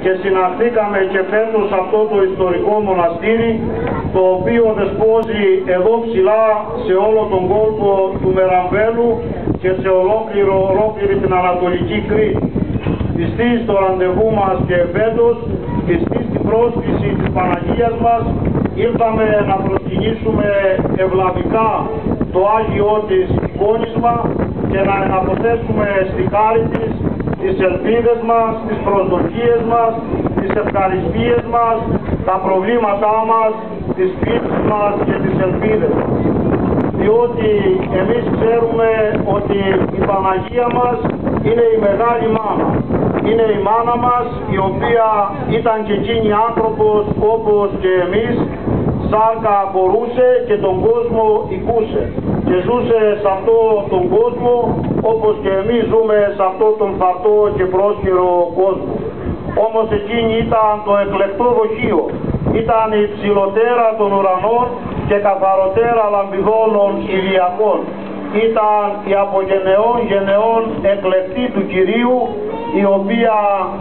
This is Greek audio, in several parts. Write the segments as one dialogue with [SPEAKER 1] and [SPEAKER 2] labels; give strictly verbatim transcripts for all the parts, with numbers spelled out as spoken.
[SPEAKER 1] και συναντήκαμε και φέτος αυτό το ιστορικό μοναστήρι, το οποίο δεσπόζει εδώ ψηλά σε όλο τον κόλπο του Μεραμβέλου και σε ολόκληρο, ολόκληρη την Ανατολική Κρήτη. Πιστοί στο ραντεβού μας και φέτος, πιστοί στην πρόσκληση της Παναγίας μας, ήρθαμε να προσκυνήσουμε ευλαβικά το Άγιό της εικόνισμα και να εναποθέσουμε στη χάρη της τις ελπίδες μας, τις προσδοκίες μας, τις ευχαριστίες μας, τα προβλήματά μας, τις πίστες μας και τις ελπίδες μας. Διότι εμείς ξέρουμε ότι η Παναγία μας είναι η μεγάλη μάνα. Είναι η μάνα μας, η οποία ήταν και εκείνη άνθρωπος όπως και εμείς, σάρκα μπορούσε και τον κόσμο οικούσε και ζούσε σε αυτό τον κόσμο όπως και εμείς ζούμε σε αυτό τον φαρτό και πρόσχερο κόσμο. Όμως εκείνη ήταν το εκλεκτό δοχείο, ήταν η ψηλοτέρα των ουρανών και καθαροτέρα λαμπιδόλων ηλιακών. Ήταν η από γενεών γενεών εκλεκτή του Κυρίου, η οποία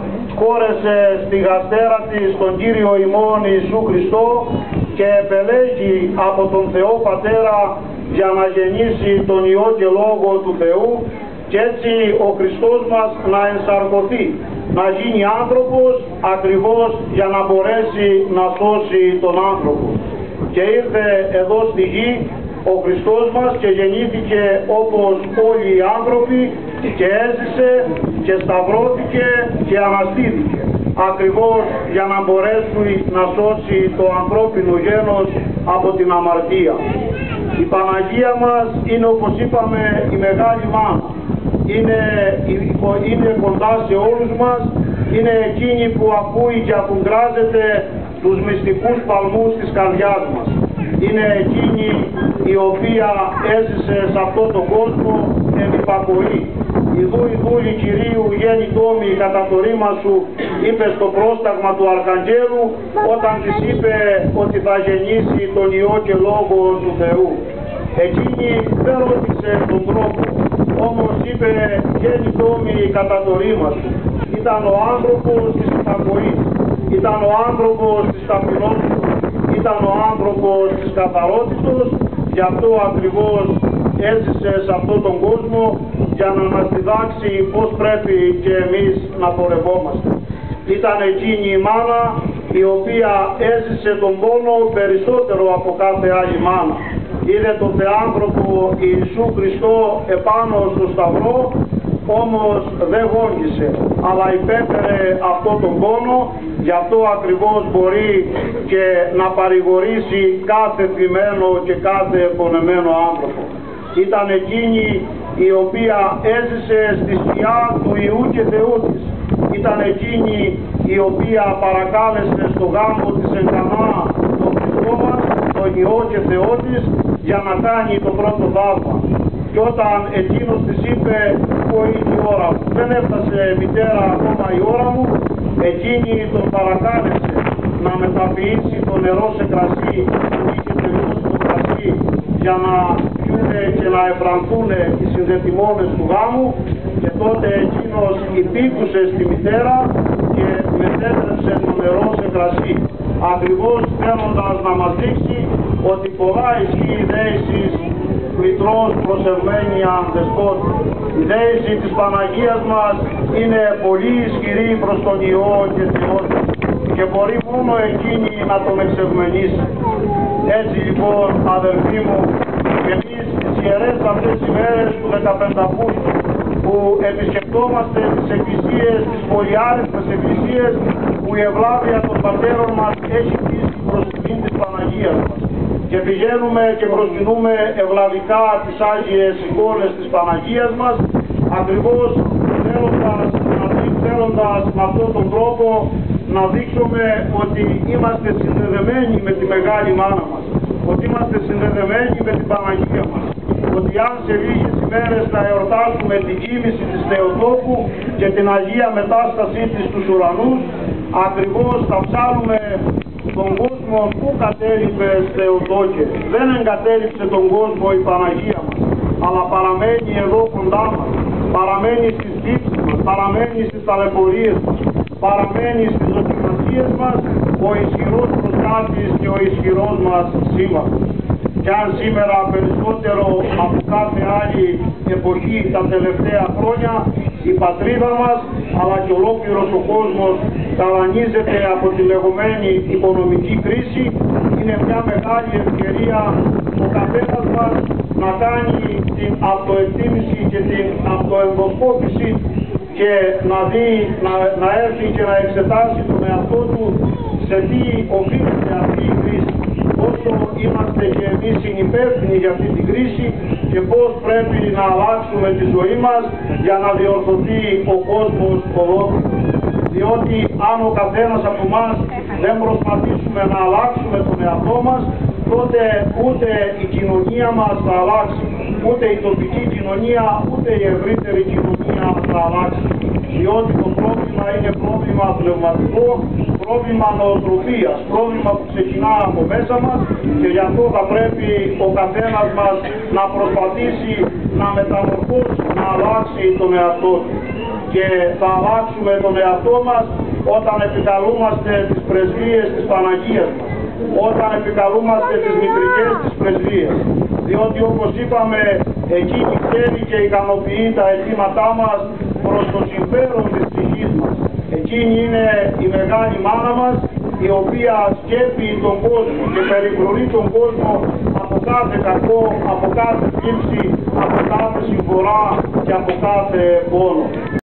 [SPEAKER 1] χώρεσε στη γαστέρα της τον Κύριο ημών Ιησού Χριστό και επελέγει από τον Θεό Πατέρα για να γεννήσει τον Υιό και Λόγο του Θεού και έτσι ο Χριστός μας να ενσαρκωθεί, να γίνει άνθρωπος ακριβώς για να μπορέσει να σώσει τον άνθρωπο. Και ήρθε εδώ στη γη ο Χριστός μας και γεννήθηκε όπως όλοι οι άνθρωποι και έζησε και σταυρώθηκε και αναστήθηκε ακριβώς για να μπορέσει να σώσει το ανθρώπινο γένος από την αμαρτία. Η Παναγία μας είναι, όπως είπαμε, η μεγάλη μάνα. Είναι, είναι κοντά σε όλους μας, είναι εκείνη που ακούει και αφουγκράζεται τους μυστικούς παλμούς της καρδιάς μας. Είναι εκείνη η οποία έζησε σε αυτόν τον κόσμο εν υπακοή. Ιδού ιδούλη Κυρίου γέννη τόμη κατά το ρήμα σου, είπε στο πρόσταγμα του Αρχαγγέλου όταν της είπε ότι θα γεννήσει τον Υιό και Λόγο του Θεού. Εκείνη δεν ρώτησε τον τρόπο, όμως είπε γέννη τόμη κατά το ρήμα σου. Ήταν ο άνθρωπος της υπακοής, ήταν ο άνθρωπος της ταπεινότητας, ήταν ο άνθρωπος της καθαρότητος, γι' αυτό ακριβώς έζησε σε αυτόν τον κόσμο για να μας διδάξει πώς πρέπει και εμείς να πορευόμαστε. Ήταν εκείνη η μάνα η οποία έζησε τον πόνο περισσότερο από κάθε άλλη μάνα. Είδε τον Θεάνθρωπο Ιησού Χριστό επάνω στο σταυρό, όμως δεν γόνγισε, αλλά υπέφερε αυτόν τον πόνο, γι' αυτό ακριβώς μπορεί και να παρηγορήσει κάθε θυμμένο και κάθε πονεμένο άνθρωπο. Ήταν εκείνη η οποία έζησε στη σκιά του Υιού και Θεού της. Ήταν εκείνη η οποία παρακάλεσε στο γάμο της εν Κανά τον Χριστό μας, τον Υιό και Θεό της, για να κάνει το πρώτο θαύμα. Και όταν εκείνος της είπε «Πού είναι η ώρα μου, δεν έφτασε μητέρα ακόμα η ώρα μου», εκείνη τον παρακάλεσε να μεταποιήσει το νερό σε κρασί που είχε τελειώσει το κρασί για να πιούνε και να εφρανθούν οι συνδετημόνες του γάμου, και τότε εκείνος υπήκουσε στη μητέρα και μετέτρεψε το νερό σε κρασί, ακριβώς θέλοντας να μας δείξει ότι πολλά ισχύει η δέησης μητρός προσευμένη αν δεσπότη. Η δέηση της Παναγίας μας είναι πολύ ισχυρή προς τον Υιό και Θεό και μπορεί μόνο εκείνη να τον εξευμενήσει. Έτσι λοιπόν, αδερφοί μου, εμείς τις ιερές αυτές τις ημέρες του δεκαπενταυγούστου που επισκεπτόμαστε τις εκκλησίες, τις πολυάριθμες εκκλησίες που η ευλάβεια των πατέρων μας έχει πείσει προς την της Παναγίας μας, και πηγαίνουμε και προσκυνούμε ευλαβικά τις Άγιες εικόνες της Παναγίας μας, ακριβώς θέλοντας, θέλοντας με αυτόν τον τρόπο να δείξουμε ότι είμαστε συνδεδεμένοι με τη μεγάλη μάνα μας, ότι είμαστε συνδεδεμένοι με την Παναγία μας, ότι αν σε λίγες ημέρες θα εορτάσουμε την κοίμηση της Θεοτόκου και την Αγία Μετάστασή της στους ουρανούς, ακριβώς θα ψάλουμε τον κόσμο που κατέληπες Θεοτόκε. Δεν εγκατέλειψε τον κόσμο η Παναγία μας, αλλά παραμένει εδώ κοντά μας, παραμένει στις τύψεις μας, παραμένει στις ταλαιπωρίες μας. παραμένει στις δοκιμασίες μας ο ισχυρός προστάτης και ο ισχυρός μας σύμμαχος. Κι αν σήμερα περισσότερο από κάθε άλλη εποχή τα τελευταία χρόνια η πατρίδα μας αλλά και ολόκληρος ο κόσμος ταλανίζεται από τη λεγόμενη οικονομική κρίση, είναι μια μεγάλη ευκαιρία ο καθένας μας να κάνει την αυτοεκτίμηση και την αυτοενδοσκόπηση και να δει, να, να έρθει και να εξετάσει τον εαυτό του σε τι οφείλεται αυτή η κρίση, πόσο είμαστε και εμείς συνυπεύθυνοι για αυτή την κρίση και πώς πρέπει να αλλάξουμε τη ζωή μας για να διορθωθεί ο κόσμος ολόκληρος. Διότι αν ο καθένας από εμάς δεν προσπαθήσουμε να αλλάξουμε τον εαυτό μας, τότε ούτε η κοινωνία μας θα αλλάξει, ούτε η τοπική κοινωνία, ούτε η ευρύτερη κοινωνία θα αλλάξει. Διότι το πρόβλημα είναι πρόβλημα πνευματικό, πρόβλημα νοοτροπίας, πρόβλημα που ξεκινά από μέσα μας και γι' αυτό θα πρέπει ο καθένας μας να προσπαθήσει να μεταμορφώσει, να αλλάξει τον εαυτό του. Και θα αλλάξουμε τον εαυτό μας όταν επικαλούμαστε τις πρεσβείες της Παναγίας μας, όταν επικαλούμαστε τις μητρικές της πρεσβείες. Διότι όπως είπαμε, εκείνη ξέρει και ικανοποιεί τα αιτήματά μας προς το συμφέρον της ψυχής μας. Εκείνη είναι η μεγάλη μάνα μας, η οποία σκέπει τον κόσμο και περιφρονεί τον κόσμο από κάθε κακό, από κάθε θλίψη, από κάθε συμφορά και από κάθε πόνο.